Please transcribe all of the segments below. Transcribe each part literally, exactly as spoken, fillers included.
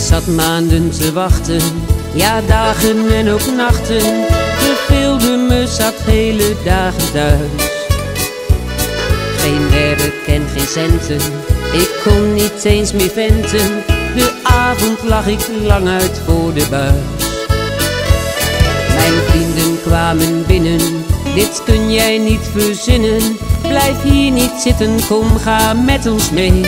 zat maanden te wachten, ja dagen en ook nachten. Verveelde me, zat hele dagen thuis. Geen werk en geen centen, ik kon niet eens meer venten. De avond lag ik lang uit voor de buis. Mijn vrienden kwamen binnen, dit kun jij niet verzinnen. Blijf hier niet zitten, kom ga met ons mee.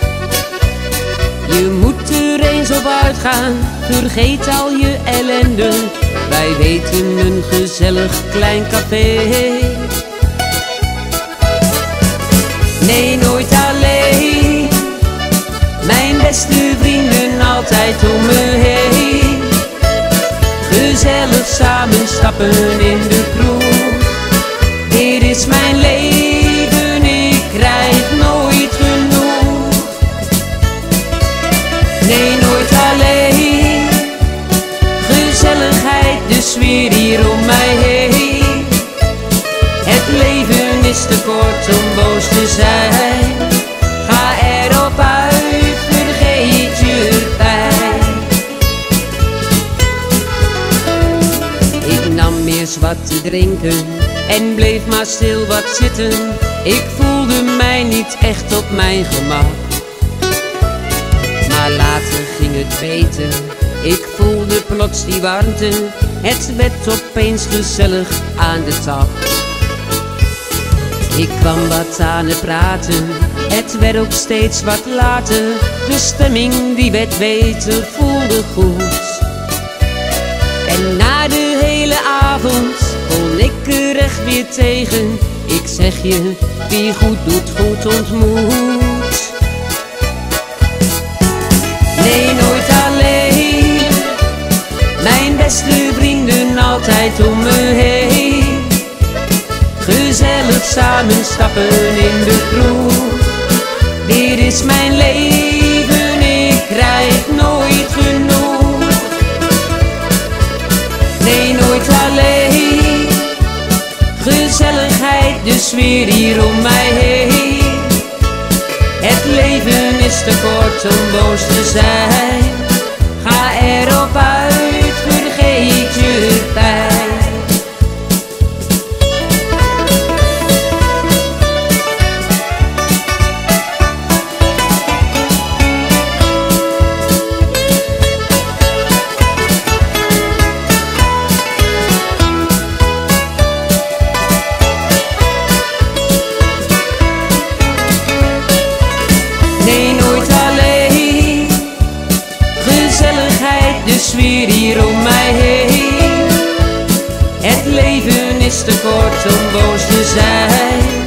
Je moet er eens op uitgaan, vergeet al je ellende. Wij weten een gezellig klein café. Nee, nooit alleen, mijn beste vrienden altijd om me heen. Gezellig samen stappen in de kroeg. Dit is mijn leven, ik krijg nooit genoeg. Nee, nooit alleen, gezelligheid, de sfeer hier om mij heen. Het leven is te kort om boos te zijn. Ga erop uit, vergeet je pijn. Ik nam eerst wat te drinken en bleef maar stil wat zitten. Ik voelde mij niet echt op mijn gemak. Maar later ging het beter, ik voelde plots die warmte. Het werd opeens gezellig aan de tap. Ik kwam wat aan het praten, het werd ook steeds wat later. De stemming die werd beter, voelde goed. En na de hele avond kon ik er echt weer tegen. Ik zeg je, wie goed doet, goed ontmoet. Nee, nooit alleen, mijn beste vrienden altijd om me heen. Gezellig samen stappen in de kroeg. Dit is mijn leven, ik krijg nooit genoeg. Nee, nooit alleen, gezelligheid, de sfeer hier om mij heen. Het leven is te kort om boos te zijn. Ga erop uit, vergeet je pijn. De sfeer hier om mij heen. Het leven is te kort om boos te zijn.